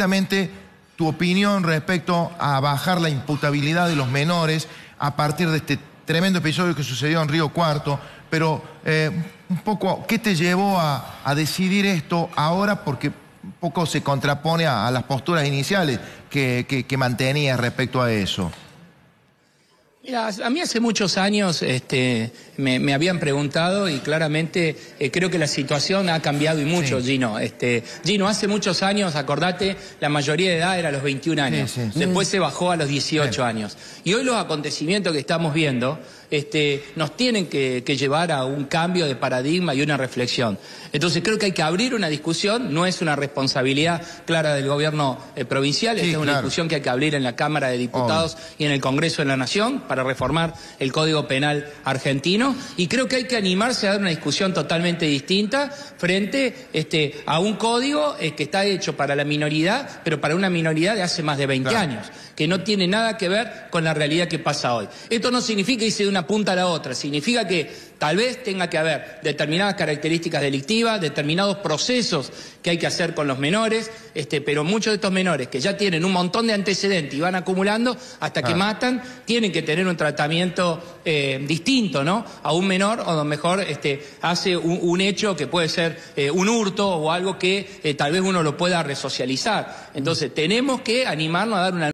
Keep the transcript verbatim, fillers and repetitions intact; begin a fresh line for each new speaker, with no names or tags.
estrictamente tu opinión respecto a bajar la imputabilidad de los menores a partir de este tremendo episodio que sucedió en Río Cuarto, pero eh, un poco, ¿qué te llevó a, a decidir esto ahora? Porque un poco se contrapone a, a las posturas iniciales que, que, que mantenías respecto a eso.
Mira, a mí hace muchos años este, me, me habían preguntado y claramente eh, creo que la situación ha cambiado y mucho, sí. Gino. Este, Gino, hace muchos años, acordate, la mayoría de edad era a los veintiún años. Sí, sí, sí. Después se bajó a los dieciocho sí. años. Y hoy los acontecimientos que estamos viendo este, nos tienen que, que llevar a un cambio de paradigma y una reflexión. Entonces creo que hay que abrir una discusión, no es una responsabilidad clara del gobierno eh, provincial, sí, esta es una claro. discusión que hay que abrir en la Cámara de Diputados oh. y en el Congreso de la Nación para reformar el Código Penal argentino, y creo que hay que animarse a dar una discusión totalmente distinta frente este, a un código eh, que está hecho para la minoridad, pero para una minoridad de hace más de veinte claro. años, que no tiene nada que ver con la realidad que pasa hoy. Esto no significa irse de una punta a la otra, significa que tal vez tenga que haber determinadas características delictivas, determinados procesos que hay que hacer con los menores, este, pero muchos de estos menores que ya tienen un montón de antecedentes y van acumulando hasta que ah. matan, tienen que tener un tratamiento eh, distinto, ¿no? A un menor, o mejor este, hace un, un hecho que puede ser eh, un hurto o algo que eh, tal vez uno lo pueda resocializar. Entonces tenemos que animarnos a dar una